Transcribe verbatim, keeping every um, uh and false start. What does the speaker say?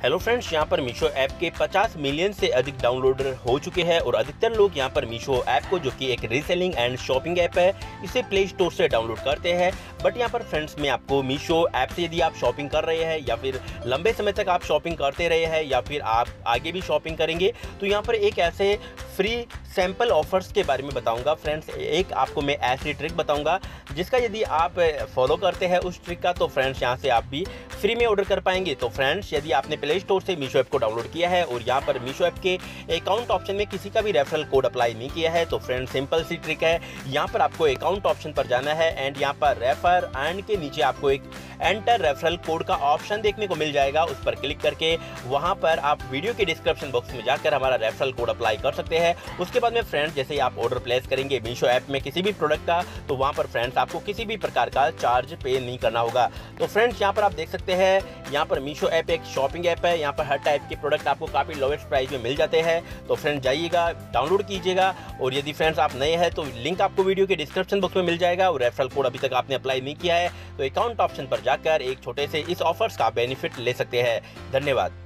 Hello friends, यहाँ पर Meesho app के पचास मिलियन से अधिक डाउनलोडर हो चुके हैं और अधिकतर लोग यहाँ पर मीशो ऐप को, जो कि एक रीसेलिंग एंड शॉपिंग ऐप है, इसे प्ले स्टोर से डाउनलोड करते हैं। बट यहाँ पर फ्रेंड्स, मैं आपको मीशो ऐप से यदि आप शॉपिंग कर रहे हैं या फिर लंबे समय तक आप शॉपिंग करते रहे हैं या फिर आप आगे भी शॉपिंग करेंगे, तो यहाँ पर एक ऐसे फ्री सैम्पल ऑफर्स के बारे में बताऊंगा। फ्रेंड्स, एक आपको मैं ऐसी ट्रिक बताऊंगा जिसका यदि आप फॉलो करते हैं उस ट्रिक का, तो फ्रेंड्स यहाँ से आप भी फ्री में ऑर्डर कर पाएंगे। तो फ्रेंड्स, यदि आपने प्ले स्टोर से मीशो ऐप को डाउनलोड किया है और यहाँ पर मीशो ऐप के अकाउंट ऑप्शन में किसी का भी रेफरल कोड अप्लाई नहीं किया है, तो फ्रेंड्स सिंपल सी ट्रिक है। यहाँ पर आपको अकाउंट ऑप्शन पर जाना है एंड यहाँ पर रेफर एंड के नीचे आपको एक एंटर रेफरल कोड का ऑप्शन देखने को मिल जाएगा। उस पर क्लिक करके वहाँ पर आप वीडियो के डिस्क्रिप्शन बॉक्स में जाकर हमारा रेफरल कोड अप्लाई कर सकते हैं। उसके बाद में फ्रेंड्स, जैसे ही आप ऑर्डर प्लेस करेंगे मीशो ऐप में किसी भी प्रोडक्ट का, तो वहाँ पर फ्रेंड्स आपको किसी भी प्रकार का चार्ज पे नहीं करना होगा। तो फ्रेंड्स, यहाँ पर आप देख सकते हैं, यहाँ पर मीशो ऐप एक शॉपिंग ऐप है। यहाँ पर हर टाइप के प्रोडक्ट आपको काफ़ी लोवेस्ट प्राइस में मिल जाते हैं। तो फ्रेंड्स जाइएगा, डाउनलोड कीजिएगा और यदि फ्रेंड्स आप नए हैं तो लिंक आपको वीडियो के डिस्क्रिप्शन बॉक्स में मिल जाएगा। और रेफरल कोड अभी तक आपने अप्लाई नहीं किया है तो अकाउंट ऑप्शन पर जाकर एक छोटे से इस ऑफर्स का बेनिफिट ले सकते हैं। धन्यवाद।